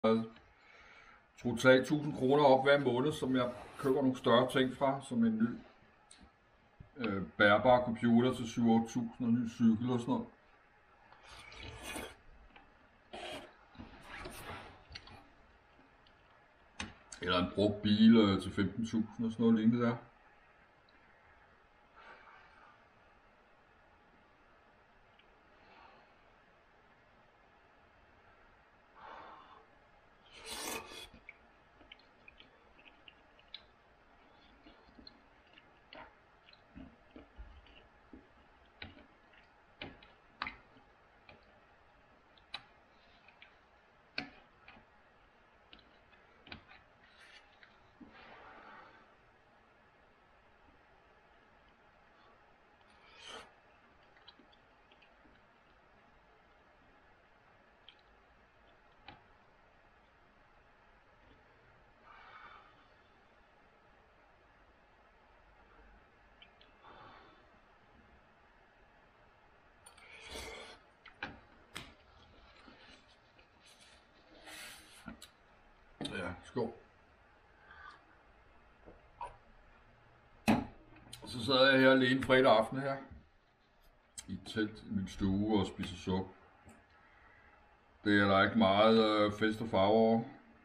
2-3.000 kroner op hver måned, som jeg køber nogle større ting fra, som en ny bærbar computer til 7-8.000 og en ny cykel og sådan noget. Eller en brugt bil til 15.000 og sådan noget lignende der. Ja, skål. Så sad jeg her alene fredag aften her i et telt i min stue og spiser suppe. Det er der ikke meget fest og farve over.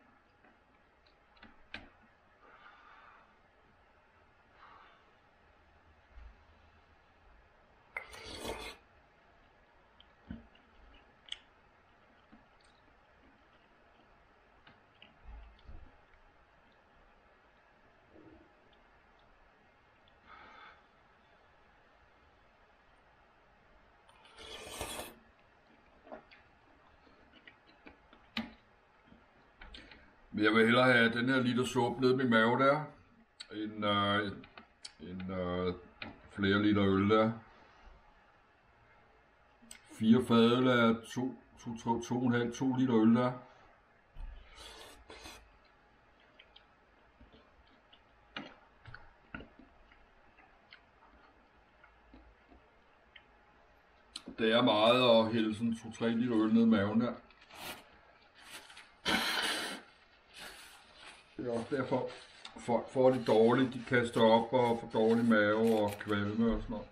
Men jeg vil hellere have den her liter suppe nede i min mave der, end flere liter øl der. 4 fadøl er 2,5 liter øl der. Det er meget at hælde sådan 2-3 liter øl ned i maven der. Det er også derfor, folk får det dårligt, de kaster op og får dårlig mave og kvalme og sådan noget.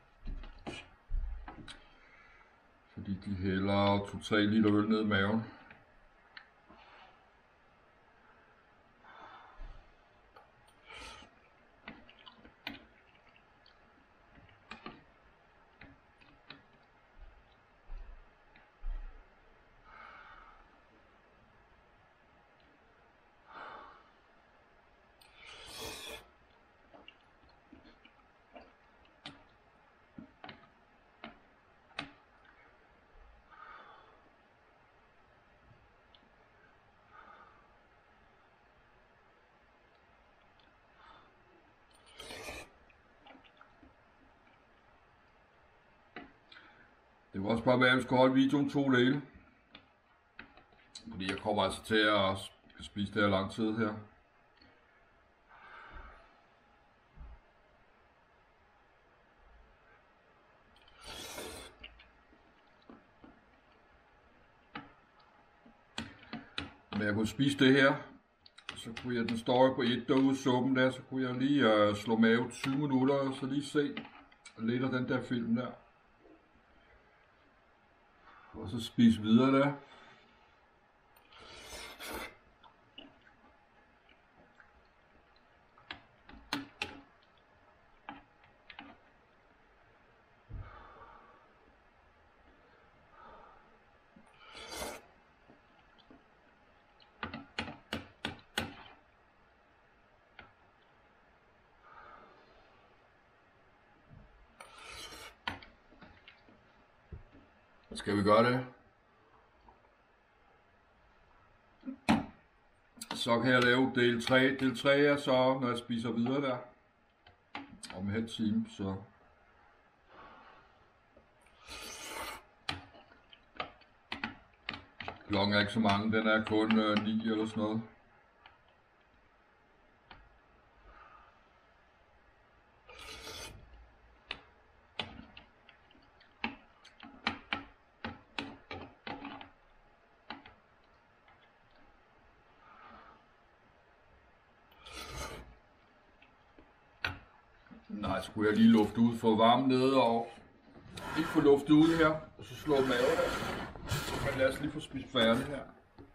Fordi de hælder 2-3 liter øl ned i maven. Det var også bare være, at vi skal holde videoen 2 dele. Fordi jeg kommer altså til at spise det her lang tid her. Men jeg kunne spise det her. Så kunne jeg, den står jo på 1 derude suppen der, så kunne jeg lige slå mave 20 minutter og så lige se lidt af den der film der. Og så spise videre der. Skal vi gøre det? Så kan jeg lave del 3. Del 3 er så, når jeg spiser videre der. Om en halv time, så... Klokken er ikke så mange, den er kun 9 eller sådan noget. Nej, så kunne jeg lige lufte ud, få varme nede og lige få luftet ud her, og så slå maven af. Men lad os lige få spist færdigt her.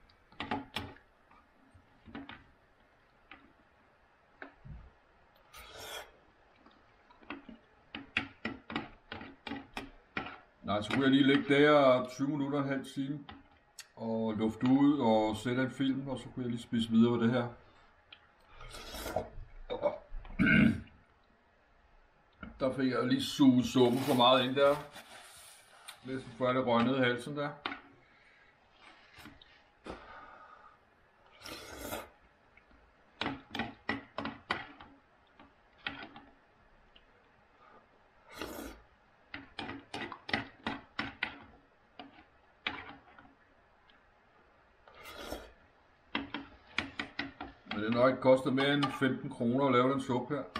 Nej, så kunne jeg lige ligge der 20 minutter, en halv time, og lufte ud og sætte en film, og så kunne jeg lige spise videre med det her. Der fik jeg lige suget suppen for meget ind der. Næsten før det røg ned i halsen der. Men det har nok ikke kostet mere end 15 kroner at lave den suppe her.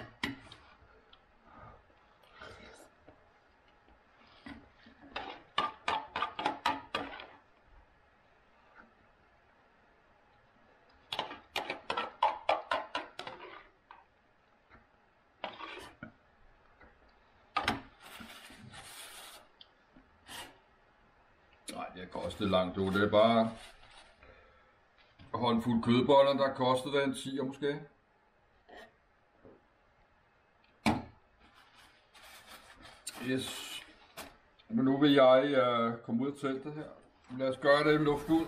Nej, det har kostet langt ud. Det er bare håndfuld kødboller, der kostede der en 10'er måske. Yes. Men nu vil jeg komme ud af teltet her. Lad os gøre det, luft ud.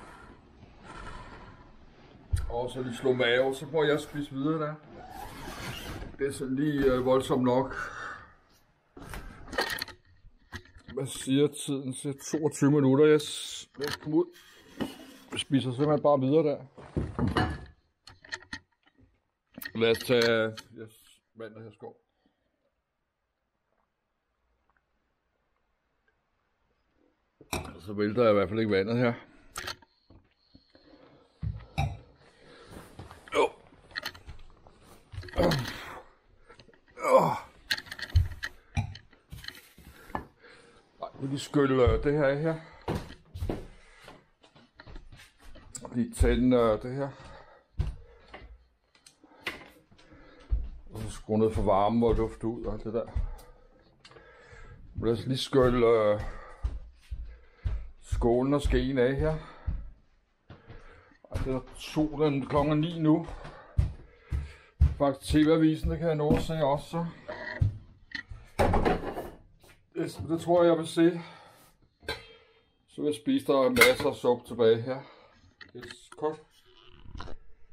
Og så lige slå mave, så må jeg spise videre der. Det er så lige voldsomt nok. Hvad siger tiden? Så 22 minutter. Jeg kommer ud. Jeg spiser simpelthen bare videre der. Lad os tage vandet her skov. Og så vælter jeg i hvert fald ikke vandet her. Vi skyller det her af her. Lige tænde det her. Og så skrue ned for varmen og luft ud og det der. Lad os lige skylle skålen og skeen af her. Og det er solen klokken 9 nu. Faktisk TV-avisen, det kan jeg nå at se også. Så. Det tror jeg vil se. Så vil jeg spise der masser af suppe tilbage her. Yes.